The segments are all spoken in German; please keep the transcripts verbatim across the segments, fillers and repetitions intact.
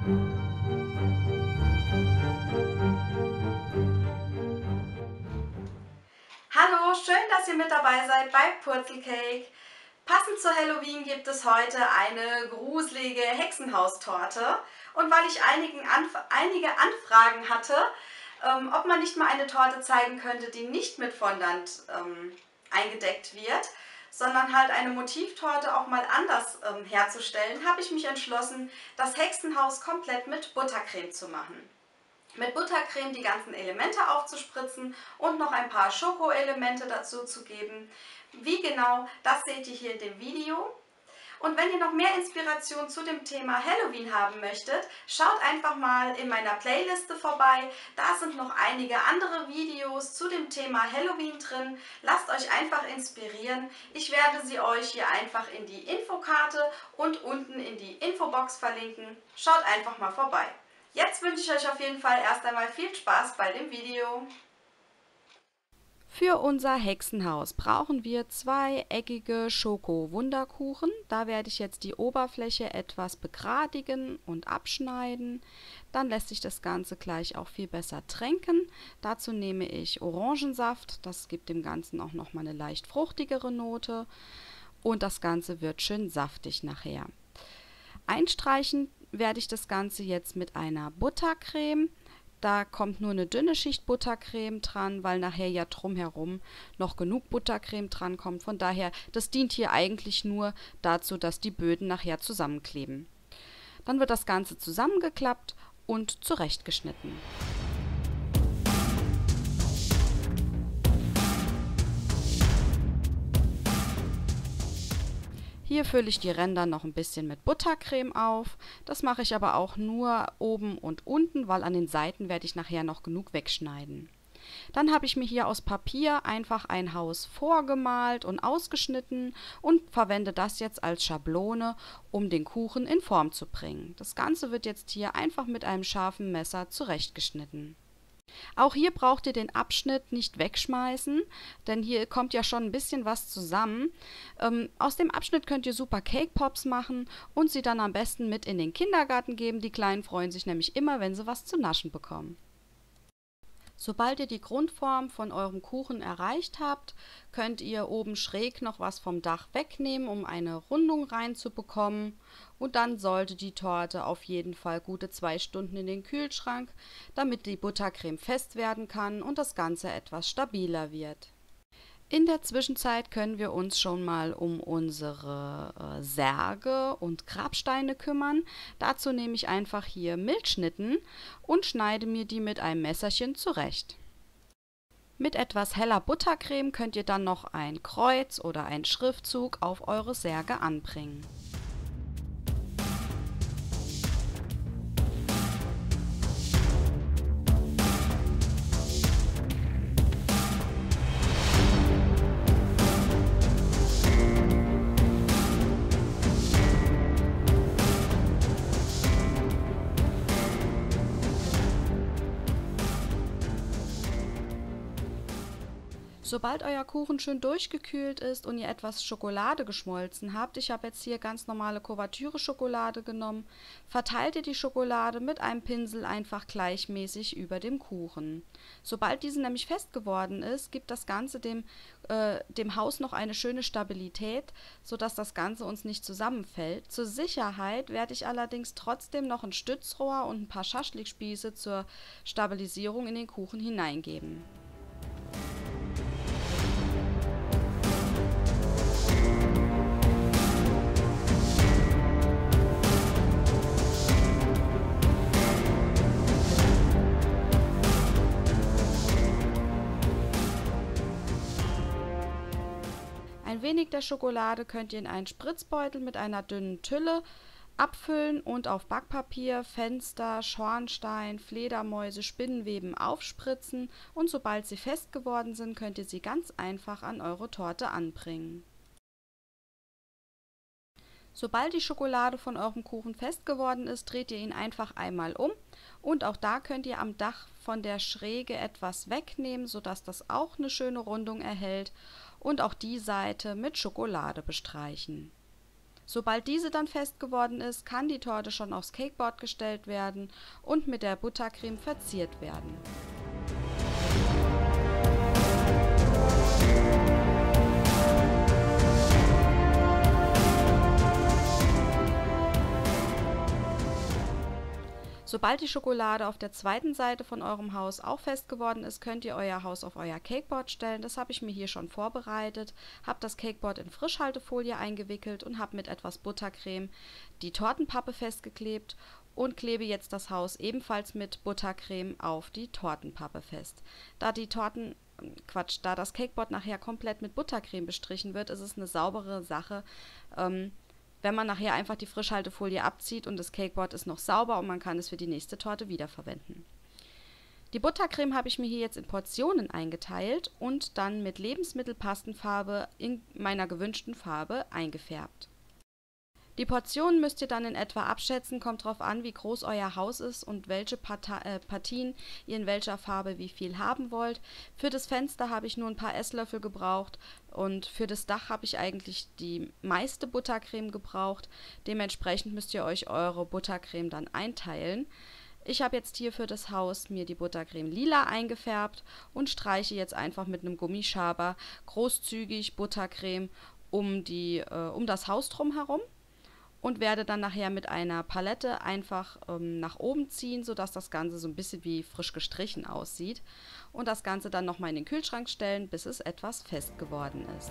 Hallo, schön, dass ihr mit dabei seid bei Purzelcake. Passend zu Halloween gibt es heute eine gruselige Hexenhaustorte. Und weil ich einigen Anf einige Anfragen hatte, ähm, ob man nicht mal eine Torte zeigen könnte, die nicht mit Fondant ähm, eingedeckt wird, sondern halt eine Motivtorte auch mal anders ähm, herzustellen, habe ich mich entschlossen, das Hexenhaus komplett mit Buttercreme zu machen. Mit Buttercreme die ganzen Elemente aufzuspritzen und noch ein paar Schokoelemente dazu zu geben. Wie genau, das seht ihr hier in dem Video. Und wenn ihr noch mehr Inspiration zu dem Thema Halloween haben möchtet, schaut einfach mal in meiner Playliste vorbei. Da sind noch einige andere Videos zu dem Thema Halloween drin. Lasst euch einfach inspirieren. Ich werde sie euch hier einfach in die Infokarte und unten in die Infobox verlinken. Schaut einfach mal vorbei. Jetzt wünsche ich euch auf jeden Fall erst einmal viel Spaß bei dem Video. Für unser Hexenhaus brauchen wir zwei eckige Schoko-Wunderkuchen. Da werde ich jetzt die Oberfläche etwas begradigen und abschneiden. Dann lässt sich das Ganze gleich auch viel besser tränken. Dazu nehme ich Orangensaft. Das gibt dem Ganzen auch nochmal eine leicht fruchtigere Note. Und das Ganze wird schön saftig nachher. Einstreichen werde ich das Ganze jetzt mit einer Buttercreme. Da kommt nur eine dünne Schicht Buttercreme dran, weil nachher ja drumherum noch genug Buttercreme dran kommt. Von daher, das dient hier eigentlich nur dazu, dass die Böden nachher zusammenkleben. Dann wird das Ganze zusammengeklappt und zurechtgeschnitten. Hier fülle ich die Ränder noch ein bisschen mit Buttercreme auf. Das mache ich aber auch nur oben und unten, weil an den Seiten werde ich nachher noch genug wegschneiden. Dann habe ich mir hier aus Papier einfach ein Haus vorgemalt und ausgeschnitten und verwende das jetzt als Schablone, um den Kuchen in Form zu bringen. Das Ganze wird jetzt hier einfach mit einem scharfen Messer zurechtgeschnitten. Auch hier braucht ihr den Abschnitt nicht wegschmeißen, denn hier kommt ja schon ein bisschen was zusammen. Ähm, aus dem Abschnitt könnt ihr super Cake Pops machen und sie dann am besten mit in den Kindergarten geben. Die Kleinen freuen sich nämlich immer, wenn sie was zu naschen bekommen. Sobald ihr die Grundform von eurem Kuchen erreicht habt, könnt ihr oben schräg noch was vom Dach wegnehmen, um eine Rundung reinzubekommen. Und dann sollte die Torte auf jeden Fall gute zwei Stunden in den Kühlschrank, damit die Buttercreme fest werden kann und das Ganze etwas stabiler wird. In der Zwischenzeit können wir uns schon mal um unsere äh, Särge und Grabsteine kümmern. Dazu nehme ich einfach hier Milchschnitten und schneide mir die mit einem Messerchen zurecht. Mit etwas heller Buttercreme könnt ihr dann noch ein Kreuz oder einen Schriftzug auf eure Särge anbringen. Sobald euer Kuchen schön durchgekühlt ist und ihr etwas Schokolade geschmolzen habt, ich habe jetzt hier ganz normale Kuvertüre-Schokolade genommen, verteilt ihr die Schokolade mit einem Pinsel einfach gleichmäßig über dem Kuchen. Sobald diese nämlich fest geworden ist, gibt das Ganze dem, äh, dem Haus noch eine schöne Stabilität, sodass das Ganze uns nicht zusammenfällt. Zur Sicherheit werde ich allerdings trotzdem noch ein Stützrohr und ein paar Schaschlikspieße zur Stabilisierung in den Kuchen hineingeben. Ein wenig der Schokolade könnt ihr in einen Spritzbeutel mit einer dünnen Tülle abfüllen und auf Backpapier, Fenster, Schornstein, Fledermäuse, Spinnenweben aufspritzen und sobald sie fest geworden sind, könnt ihr sie ganz einfach an eure Torte anbringen. Sobald die Schokolade von eurem Kuchen fest geworden ist, dreht ihr ihn einfach einmal um und auch da könnt ihr am Dach von der Schräge etwas wegnehmen, sodass das auch eine schöne Rundung erhält und auch die Seite mit Schokolade bestreichen. Sobald diese dann fest geworden ist, kann die Torte schon aufs Cakeboard gestellt werden und mit der Buttercreme verziert werden. Sobald die Schokolade auf der zweiten Seite von eurem Haus auch fest geworden ist, könnt ihr euer Haus auf euer Cakeboard stellen. Das habe ich mir hier schon vorbereitet, habe das Cakeboard in Frischhaltefolie eingewickelt und habe mit etwas Buttercreme die Tortenpappe festgeklebt und klebe jetzt das Haus ebenfalls mit Buttercreme auf die Tortenpappe fest. Da die Torten Quatsch, da das Cakeboard nachher komplett mit Buttercreme bestrichen wird, ist es eine saubere Sache, ähm, wenn man nachher einfach die Frischhaltefolie abzieht und das Cakeboard ist noch sauber und man kann es für die nächste Torte wiederverwenden. Die Buttercreme habe ich mir hier jetzt in Portionen eingeteilt und dann mit Lebensmittelpastenfarbe in meiner gewünschten Farbe eingefärbt. Die Portionen müsst ihr dann in etwa abschätzen, kommt drauf an, wie groß euer Haus ist und welche Parta äh, Partien ihr in welcher Farbe wie viel haben wollt. Für das Fenster habe ich nur ein paar Esslöffel gebraucht und für das Dach habe ich eigentlich die meiste Buttercreme gebraucht. Dementsprechend müsst ihr euch eure Buttercreme dann einteilen. Ich habe jetzt hier für das Haus mir die Buttercreme lila eingefärbt und streiche jetzt einfach mit einem Gummischaber großzügig Buttercreme um, die, äh, um das Haus drum herum. Und werde dann nachher mit einer Palette einfach ähm, nach oben ziehen, sodass das Ganze so ein bisschen wie frisch gestrichen aussieht. Und das Ganze dann nochmal in den Kühlschrank stellen, bis es etwas fest geworden ist.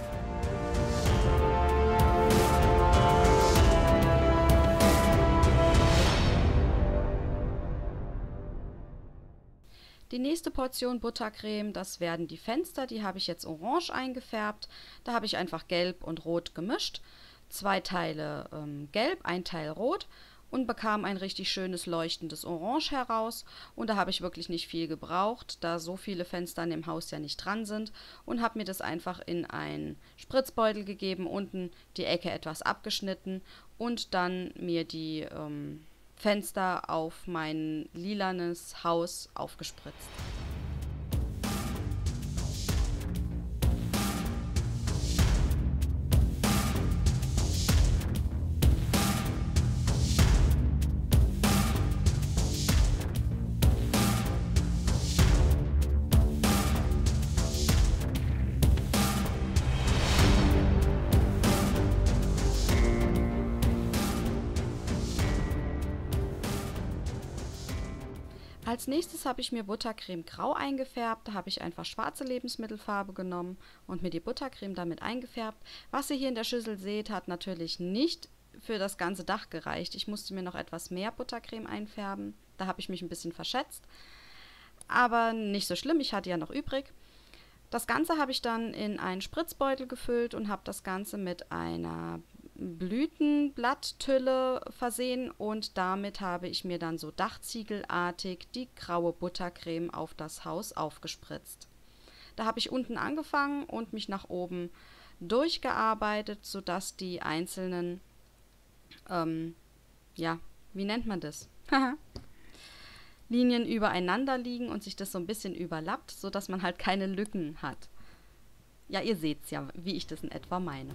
Die nächste Portion Buttercreme, das werden die Fenster, die habe ich jetzt orange eingefärbt. Da habe ich einfach gelb und rot gemischt. Zwei Teile ähm, gelb, ein Teil rot und bekam ein richtig schönes leuchtendes Orange heraus. Und da habe ich wirklich nicht viel gebraucht, da so viele Fenster an dem Haus ja nicht dran sind. Und habe mir das einfach in einen Spritzbeutel gegeben, unten die Ecke etwas abgeschnitten und dann mir die ähm, Fenster auf mein lilanes Haus aufgespritzt. Als nächstes habe ich mir Buttercreme grau eingefärbt. Da habe ich einfach schwarze Lebensmittelfarbe genommen und mir die Buttercreme damit eingefärbt. Was ihr hier in der Schüssel seht, hat natürlich nicht für das ganze Dach gereicht. Ich musste mir noch etwas mehr Buttercreme einfärben. Da habe ich mich ein bisschen verschätzt. Aber nicht so schlimm, ich hatte ja noch übrig. Das Ganze habe ich dann in einen Spritzbeutel gefüllt und habe das Ganze mit einer Blütenblatttülle versehen und damit habe ich mir dann so dachziegelartig die graue Buttercreme auf das Haus aufgespritzt. Da habe ich unten angefangen und mich nach oben durchgearbeitet, sodass die einzelnen, ähm, ja, wie nennt man das? Linien übereinander liegen und sich das so ein bisschen überlappt, sodass man halt keine Lücken hat. Ja, ihr seht's ja, wie ich das in etwa meine.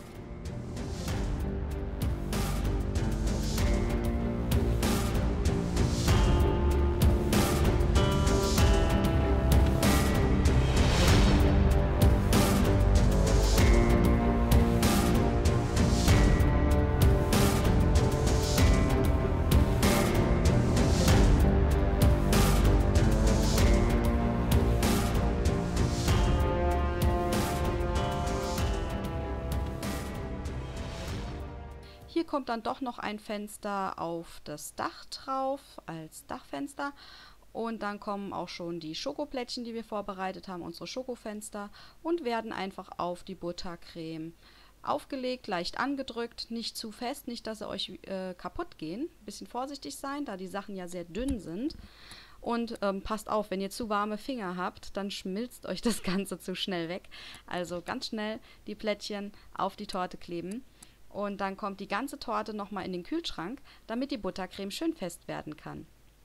Hier kommt dann doch noch ein Fenster auf das Dach drauf, als Dachfenster. Und dann kommen auch schon die Schokoplättchen, die wir vorbereitet haben, unsere Schokofenster, und werden einfach auf die Buttercreme aufgelegt, leicht angedrückt, nicht zu fest, nicht, dass sie euch äh, kaputt gehen. Ein bisschen vorsichtig sein, da die Sachen ja sehr dünn sind. Und ähm, passt auf, wenn ihr zu warme Finger habt, dann schmilzt euch das Ganze zu schnell weg. Also ganz schnell die Plättchen auf die Torte kleben. Und dann kommt die ganze Torte nochmal in den Kühlschrank, damit die Buttercreme schön fest werden kann.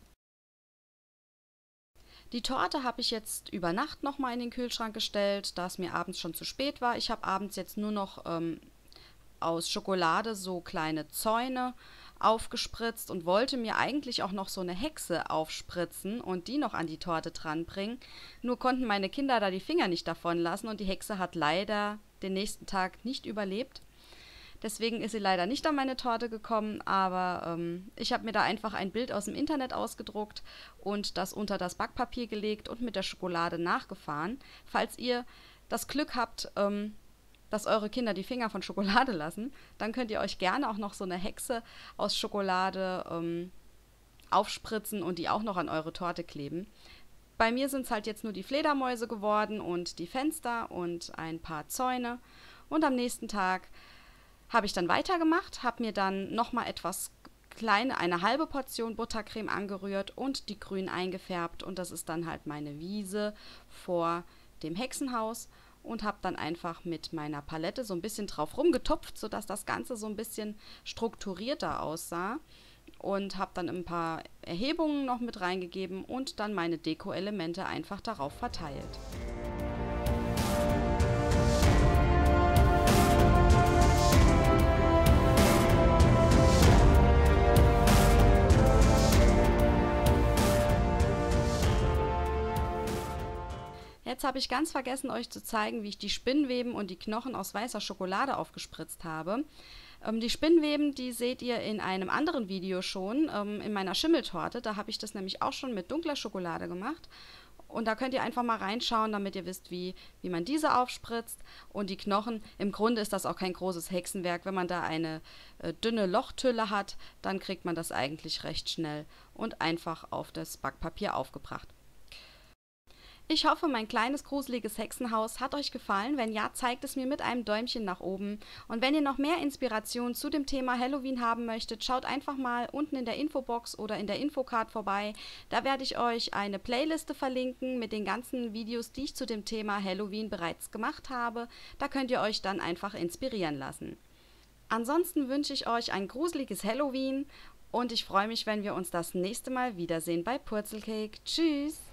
Die Torte habe ich jetzt über Nacht nochmal in den Kühlschrank gestellt, da es mir abends schon zu spät war. Ich habe abends jetzt nur noch ähm, aus Schokolade so kleine Zäune aufgespritzt und wollte mir eigentlich auch noch so eine Hexe aufspritzen und die noch an die Torte dranbringen. Nur konnten meine Kinder da die Finger nicht davon lassen und die Hexe hat leider den nächsten Tag nicht überlebt. Deswegen ist sie leider nicht an meine Torte gekommen, aber ähm, ich habe mir da einfach ein Bild aus dem Internet ausgedruckt und das unter das Backpapier gelegt und mit der Schokolade nachgefahren. Falls ihr das Glück habt, ähm, dass eure Kinder die Finger von Schokolade lassen, dann könnt ihr euch gerne auch noch so eine Hexe aus Schokolade ähm, aufspritzen und die auch noch an eure Torte kleben. Bei mir sind es halt jetzt nur die Fledermäuse geworden und die Fenster und ein paar Zäune. Und am nächsten Tag habe ich dann weitergemacht, habe mir dann nochmal etwas kleine, eine halbe Portion Buttercreme angerührt und die grün eingefärbt. Und das ist dann halt meine Wiese vor dem Hexenhaus. Und habe dann einfach mit meiner Palette so ein bisschen drauf rumgetupft, sodass das Ganze so ein bisschen strukturierter aussah. Und habe dann ein paar Erhebungen noch mit reingegeben und dann meine Deko-Elemente einfach darauf verteilt. Jetzt habe ich ganz vergessen, euch zu zeigen, wie ich die Spinnweben und die Knochen aus weißer Schokolade aufgespritzt habe. Ähm, die Spinnweben, die seht ihr in einem anderen Video schon, ähm, in meiner Schimmeltorte. Da habe ich das nämlich auch schon mit dunkler Schokolade gemacht. Und da könnt ihr einfach mal reinschauen, damit ihr wisst, wie, wie man diese aufspritzt. Und die Knochen, im Grunde ist das auch kein großes Hexenwerk. Wenn man da eine äh, dünne Lochtülle hat, dann kriegt man das eigentlich recht schnell und einfach auf das Backpapier aufgebracht. Ich hoffe, mein kleines gruseliges Hexenhaus hat euch gefallen. Wenn ja, zeigt es mir mit einem Däumchen nach oben. Und wenn ihr noch mehr Inspiration zu dem Thema Halloween haben möchtet, schaut einfach mal unten in der Infobox oder in der Infocard vorbei. Da werde ich euch eine Playliste verlinken mit den ganzen Videos, die ich zu dem Thema Halloween bereits gemacht habe. Da könnt ihr euch dann einfach inspirieren lassen. Ansonsten wünsche ich euch ein gruseliges Halloween und ich freue mich, wenn wir uns das nächste Mal wiedersehen bei Purzelcake. Tschüss!